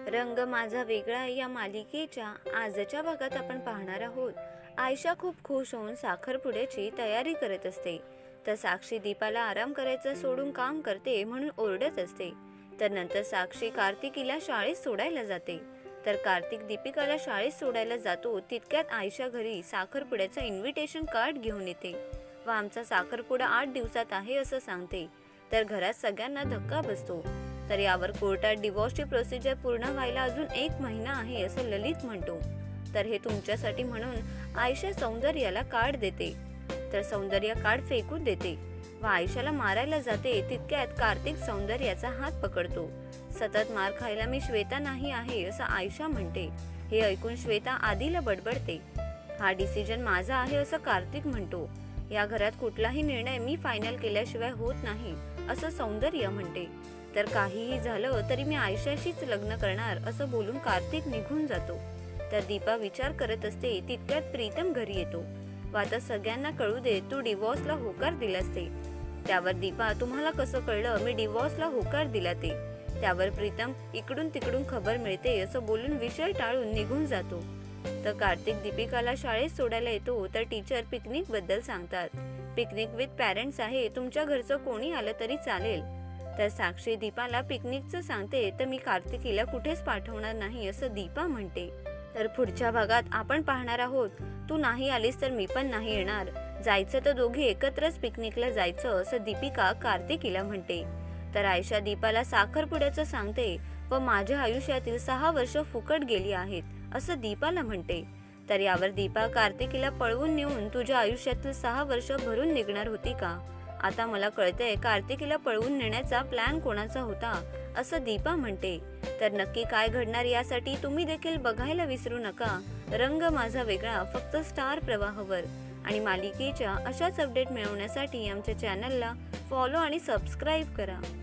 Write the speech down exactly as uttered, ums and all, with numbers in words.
रंग माझा वेगळा या मालिकेच्या आजच्या भागात आपण पाहणार आहोत। आयशा खूप खुश होऊन साखरपुड्याची तयारी करत असते, तर साक्षी दीपाला आराम करायचं सोडून काम करते म्हणून ओरडत असते। तर नंतर साक्षी कार्तिकीला शाळेत सोडायला जाते, तर कार्तिक दीपिकाला शाळेत सोडायला जातो तितक्यात आयशा घरी साखरपुड्याचं इन्व्हिटेशन कार्ड घेऊन येते व आमचा साखरपुडा आठ दिवसात आहे असं सांगते। तर घरात सगळ्यांना धक्का बसतो। तर यावर कोर्टात डिवोर्सची प्रोसिजर पूर्ण व्हायला अजून एक महिना आहे असं ललित म्हणतो। तर हे तुमच्यासाठी म्हणून आयशा सौंदर्याला कार्ड देते, तर सौंदर्य कार्ड फेकून देते व आयशाला मारायला जाते तितक्यात कार्तिक सौंदर्याचा हात पकडतो। सतत मार खायला मी श्वेता नाही आहे असं आयशा म्हणते। हे ऐकून श्वेता आधीला बडबडते, हा डिसिजन माझा आहे असं कार्तिक म्हणतो। या घरात कुठलाही निर्णय मी फायनल केल्याशिवाय होत नाही असं सौंदर्य म्हणते। तर काहीही झालं तरी मी आयशाशीच लग्न करणार असं बोलून कार्तिक निघून जातो। तर दीपा विचार करत असते तितक्यात प्रीतम घरी येतो व आता सगळ्यांना कळू दे तू डिवोर्सला होकार दिलास ते। त्यावर दीपा तुम्हाला कसं कळलं मी डिवोर्सला होकार दिला ते। त्यावर प्रीतम इकडून तिकडून खबर मिळते असं बोलून विषय टाळून निघून जातो। तर कार्तिक दीपिकाला शाळेत सोडायला येतो, तर टीचर पिकनिक बद्दल सांगतात। पिकनिक विथ पॅरेंट्स आहे, तुमच्या घरचं कोणी आलं तरी चालेल। तर साक्षी दीपाला पिकनिकचं सांगते, तर मी कार्तिकीला कुठेच पाठवणार नाही असं दीपा म्हणते। तर पुढच्या भागात आपण पाहणार आहोत तू नाही आलीस तर मी पण नाही येणार, जायचं तर दोघे एकत्रच पिकनिकला जायचं असं दीपिका कार्तिकीला म्हणते। तर आयशा दीपाला साखरपुड्याचं सांगते व माझ्या आयुष्यातील सहा वर्ष फुकट गेली आहेत असं दीपाला म्हणते। तर यावर दीपा कार्तिकीला पळवून नेऊन तुझ्या आयुष्यातील सहा वर्ष भरून निघणार होती का? आता मला कळतंय कार्तिकीला पळवून नेण्याचा प्लॅन कोणाचा होता असं दीपा म्हणते। तर नक्की काय घडणार यासाठी तुम्ही देखील बघायला विसरू नका रंग माझा वेगळा, फक्त स्टार प्रवाहावर। आणि मालिकेच्या अशाच अपडेट मिळवण्यासाठी आमच्या चॅनलला फॉलो आणि सबस्क्राईब करा।